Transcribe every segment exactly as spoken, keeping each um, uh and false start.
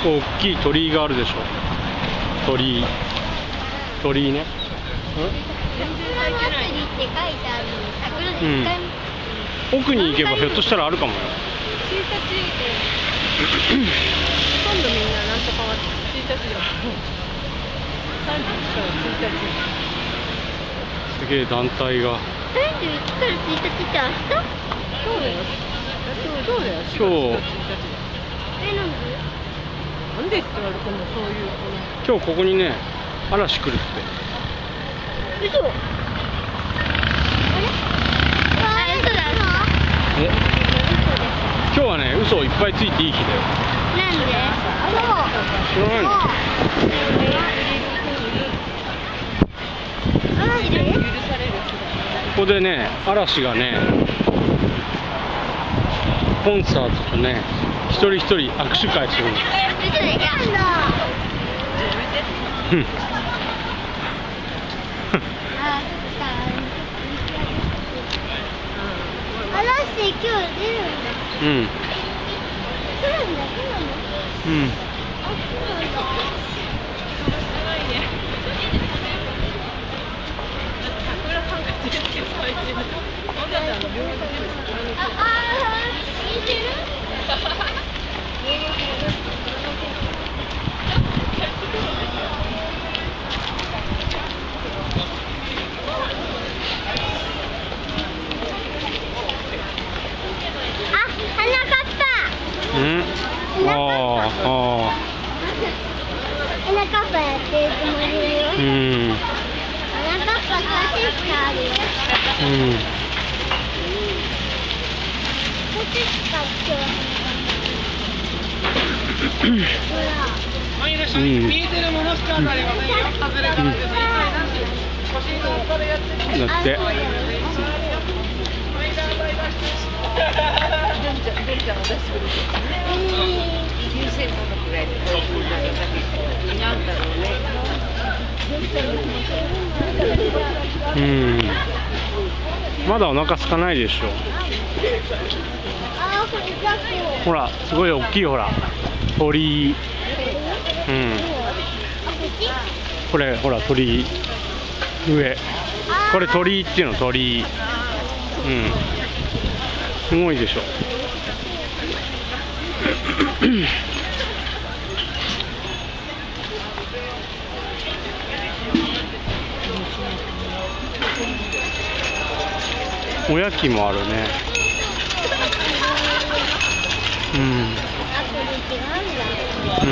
大きい鳥居があるでしょ。鳥居鳥居ね。うん、奥に行けばひょっとしたらあるかもよ。 今度みんななんとかはついたちだ。さんじゅういちからついたち。 すげえ団体が。 さんじゅういちからついたちって明日？ そうだよ。そうだよ。 今日。 え、なんで？ なんでって言われてもそういう。 今日ここにね、嵐来るって。 嘘。あれ？あ、嘘だ。 え？今日はね、嘘をいっぱいついていい日だよ。 なんで？ 知らないの？ここでね、嵐がね、コンサートとね、一人一人握手会するの。うん。 嵐今日出るんだ。 うん。 来るんだ、来るんだ。 うん。うん。ああ、ああ。 花かっぱやってるつもりだよ。 うん。 花かっぱさんしかあるよ。 うん。 こっちしか今日。 うん。 見えてるものしか当たりませんよ。外れからです。腰のからやってみて。 だって。うん。まだお腹空かないでしょ。ほら、すごい大きいほら鳥居。うん。これほら鳥居上。これ鳥居っていうの鳥居。うん。すごいでしょ。おやきもあるね。うん。うん。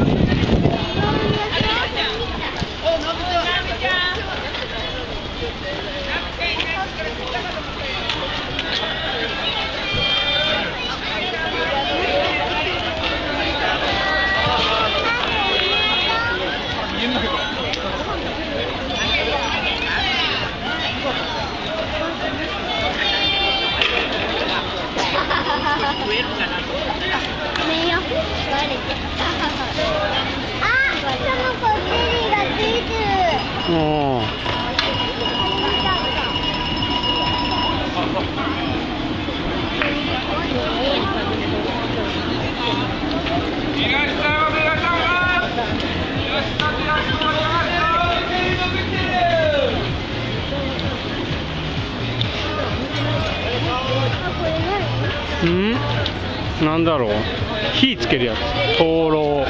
うん？なんだろう。火つけるやつ。灯籠。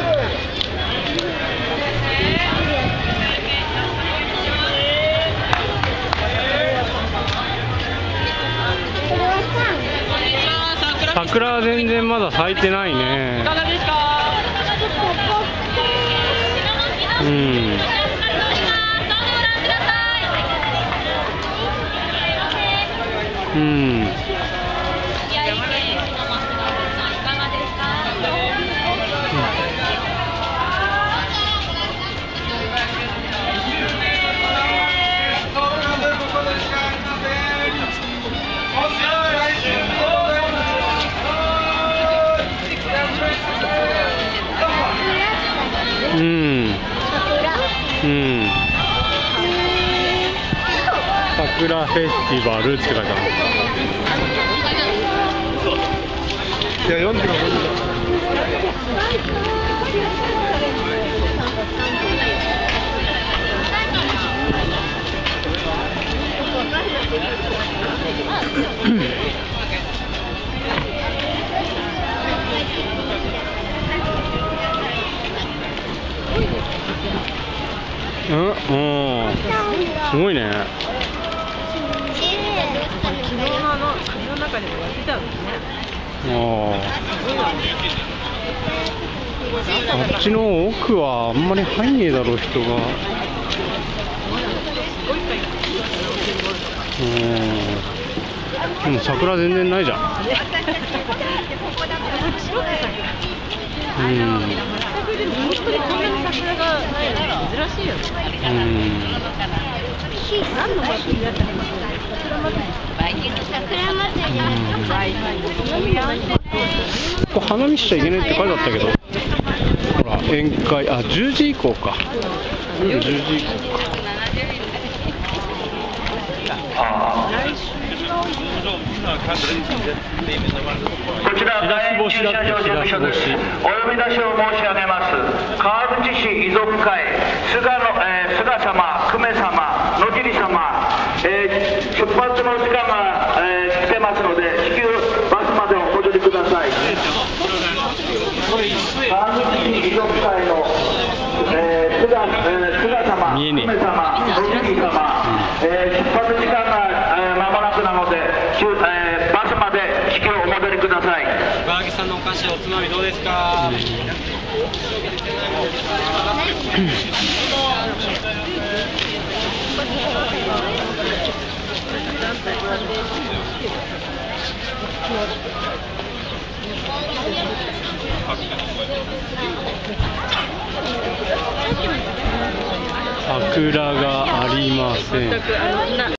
桜は全然まだ咲いてないね。いかがですか？うん。うん。うん。うん。桜フェスティバルって書いてある。いや、よんじゅうごじ。 うん、うん、すごいね。 昨日のあの水の中でもやってたんですね。 ああ、あっちの奥はあんまり入んねえだろう、人が。うん、でも桜全然ないじゃん。うん。 本当にこんなに桜がないの珍しいよね。 うん。 何の祭りだったか桜祭り。 桜祭り。 ここ花見しちゃいけないって書いてあったけど。ほら、宴会、あ、じゅうじ以降か。うん、じゅうじ以降か。 こちら大円駐車場事務所です。お呼び出しを申し上げます。川口市遺族会菅の、えー、菅様、久米様、野尻様、えー、出発の時間が、えー、来てますので至急バスまでお戻りください。川口市遺族会の、えー、菅、えー、菅様、久米様、野尻様、えー、出発時間が、えー、間もなくなので、えー、バスまで至急お戻りください。 バーギさんのお菓子おつまみどうですか？ 桜がありません。